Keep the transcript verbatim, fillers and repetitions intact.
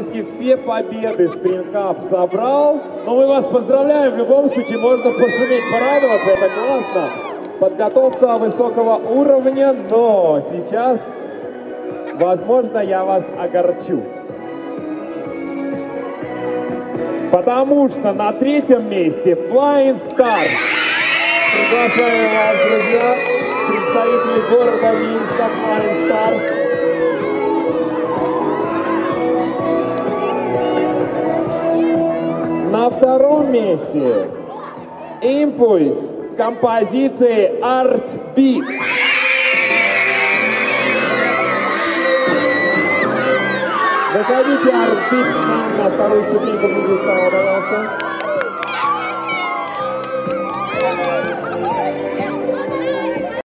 практически все победы Spring Cup собрал. Но мы вас поздравляем, в любом случае можно пошуметь, порадоваться, это классно. Подготовка высокого уровня, но сейчас, возможно, я вас огорчу. Потому что на третьем месте Flying Stars. Приглашаю вас, друзья, представители города Минска, Flying Stars. На втором месте Импульс композиции Art Beat. Выходите, Art Beat, на вторую ступеньку пьедестала, пожалуйста.